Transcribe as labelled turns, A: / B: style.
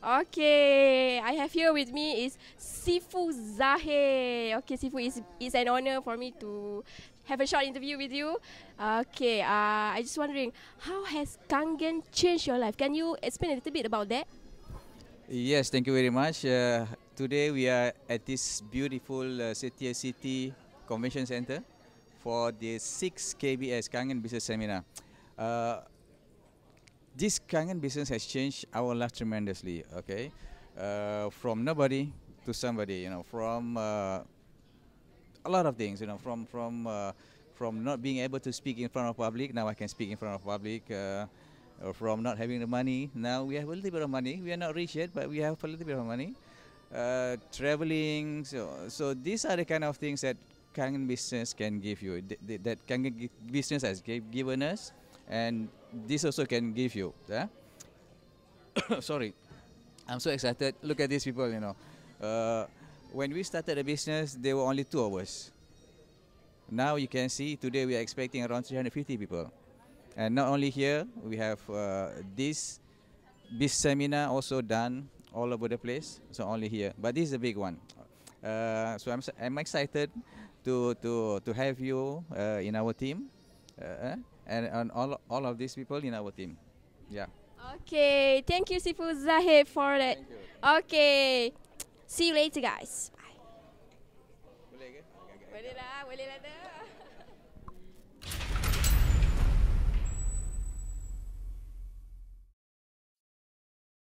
A: Okay, I have here with me is Sifu Zahir. Okay, Sifu, is an honor for me to have a short interview with you. Okay, I just wondering, how has Kangen changed your life? Can you explain a little bit about that?
B: Yes, thank you very much. Today we are at this beautiful City Convention Center for the 6th KBS Kangen Business Seminar. Uh, this Kangen business has changed our life tremendously. Okay, from nobody to somebody. From a lot of things. From not being able to speak in front of public. Now I can speak in front of public. From not having the money, now we have a little bit of money. We are not rich yet, but we have a little bit of money. Traveling, so these are the kind of things that Kangen business can give you. That Kangen business has given us, and this also can give you. Yeah? Sorry, I'm so excited. Look at these people. When we started the business, there were only 2 of us. Now you can see today we are expecting around 350 people. And not only here, we have this seminar also done all over the place. So only here, but this is a big one. So I'm excited to have you in our team, and all of these people in our team. Yeah.
A: Okay, thank you, Sifu Zahir, for that.
B: Thank you.
A: Okay, see you later, guys. Bye. Boleh lah, boleh lah.